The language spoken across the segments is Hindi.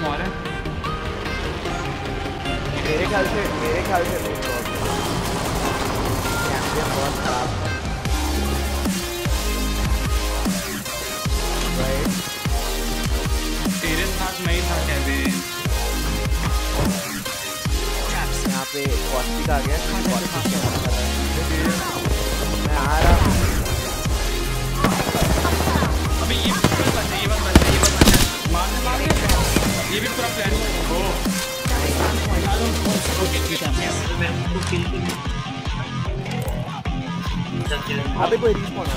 स्मॉल है मेरे ख्याल से चैंपियन बहुत खराब है। तेरे साथ नहीं था केविन। यहाँ पे कॉस्टिक आ गया। मैं आ रहा हूँ। अबे ये बस मार ये भी पूरा प्लान हो। अबे कोई रिस्पॉन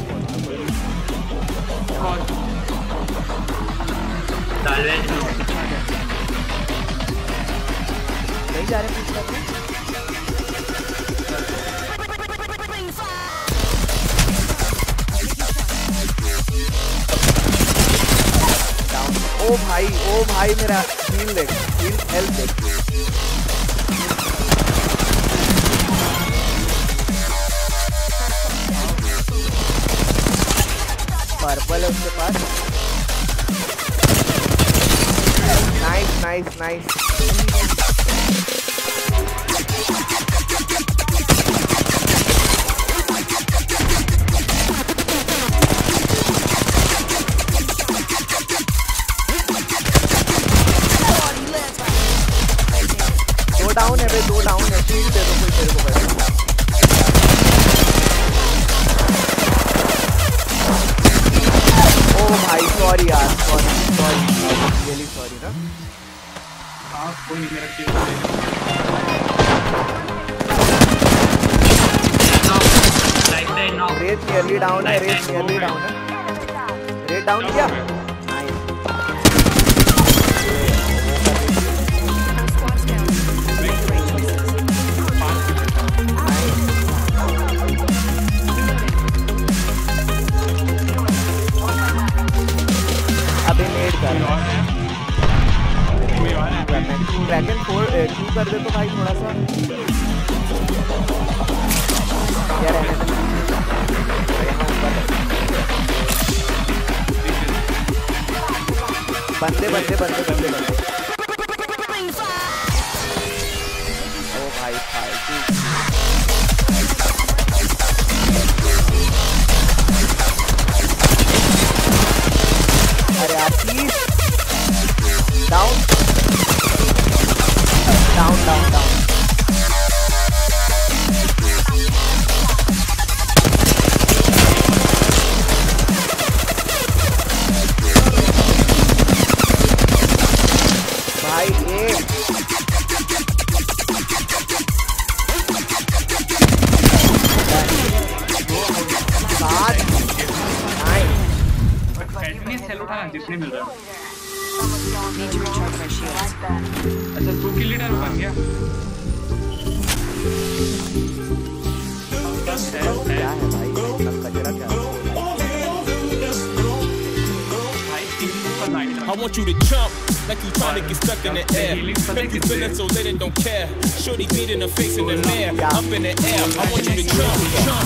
नहीं जा रहे कुछ करते। ओ भाई मेरा हील देख, हील हेल्थ देख। पर्पल है उसके पास। नाइस। दो डाउन है शील्ड दे दो कोई तेरे को बस। ओ भाई सॉरी यार, सॉरी रियली सॉरी ना। हाँ कोई नहीं, मेरा टीम रेस नियरली डाउन है, रेस डाउन किया। ड्रैगन 4 क्यों कर दे तो भाई थोड़ा सा यार बंदे ओ भाई अरे यार प्लीज डाउन भाई ये सेल उठाना जितने मिल रहा है। अच्छा तू किल लीडर बन गया। क्या है भाई कचरा क्या है? I want you to jump like you trying to get stuck in the air. Make you feeling so lit and don't care. Shorty beating her face in the mirror, up in the air. I want you to jump.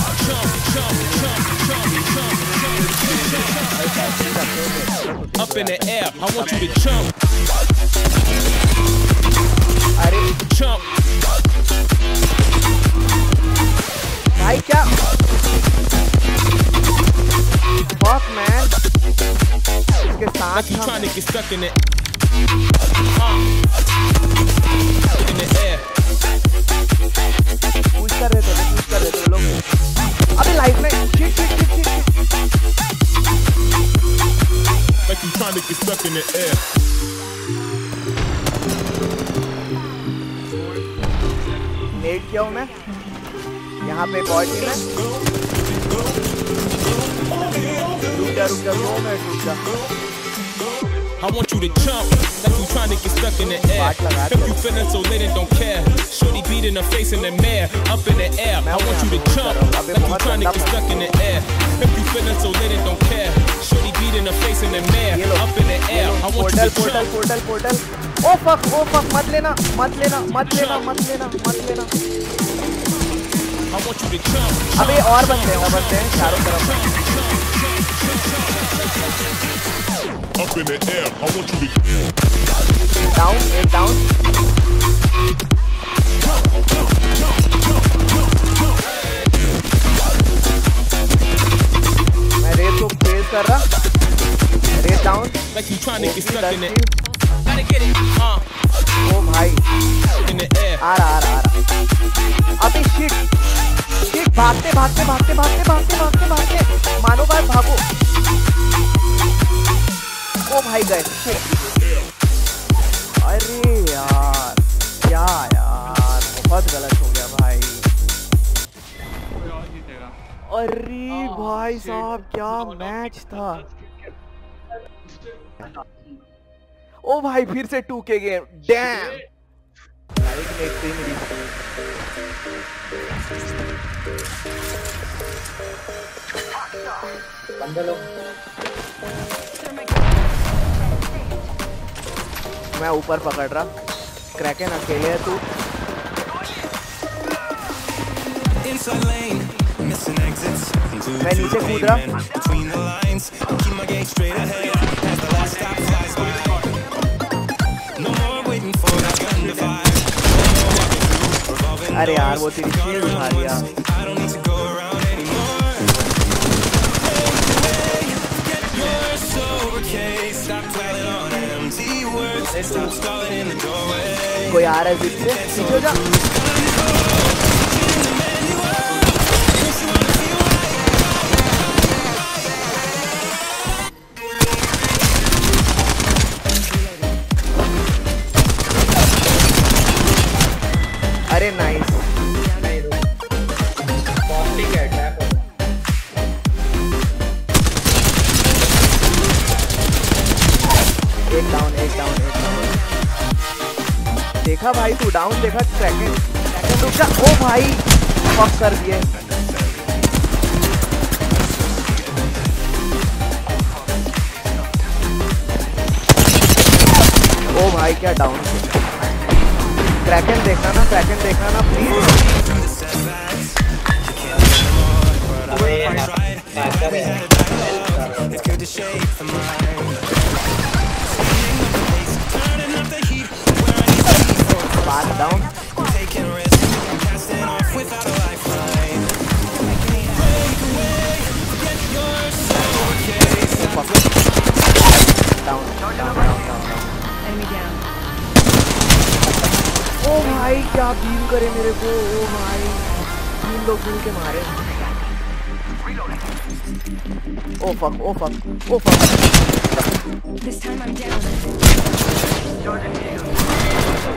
Up in the air. I want you to jump. Jump. भाई क्या? Fuck man. इसके साथ like you trying to get stuck in it. In the air. Push कर रहे थे लोग। अबे लाइफ में shit. Like you trying to get stuck in the air. Net किया हूँ मैं। यहाँ पे बॉय टीम है। रुक जा 2 मिनट रुक जा। I want you to jump like you trying to get stuck in the air. If you feeling so lit and don't care. Shorty beating her face in the mirror, up in the air. I want you to jump like you trying to get stuck in the air. If you feeling so lit and don't care. Shorty beating her face in the mirror, up in the air. I want you to jump. Portal. Oh fuck, मत लेना. I want you to jump. अबे और बंदे हैं चारों तरफ. Up in the air, I want you to Down, एक down. मैं रेस को फेस कर रहा. Race down. like you trying to get stuck in it. Gotta get it. ओ भाई. In the air. आ रहा. अभी shit. भागते. मानो भाई भागो. ओ भाई गए. अरे यार क्या यार बहुत गलत हो गया भाई. अरे भाई साहब क्या मैच था. ओ भाई फिर से 2K गेम. डैम. मैं ऊपर पकड़ रहा. क्रैकन अकेले है तू. मैं नीचे कूद रहा. अरे यार वो तेरी शील्ड उठा लिया. कोई आ रहा है पीछे. पीछे हो जा. अरे नाइस. एक डाउन. देखा भाई तू डाउन देखा. क्रैकन रुक जा. ओ भाई फक कर दिए. ओ भाई क्या डाउन. क्रैकन देखना ना please. Back down. Down. Enemy down. ओ भाई क्या बीम करे मेरे को. ओ भाई 3 लोग मिल के मारे. ओ fuck. This time I'm down.